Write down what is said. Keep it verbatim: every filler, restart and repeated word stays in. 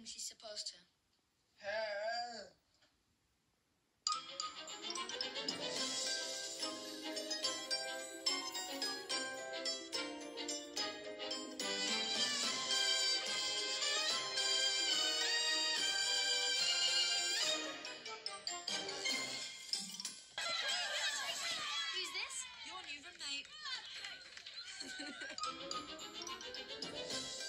thinks he's supposed to. Who's this? Your new roommate.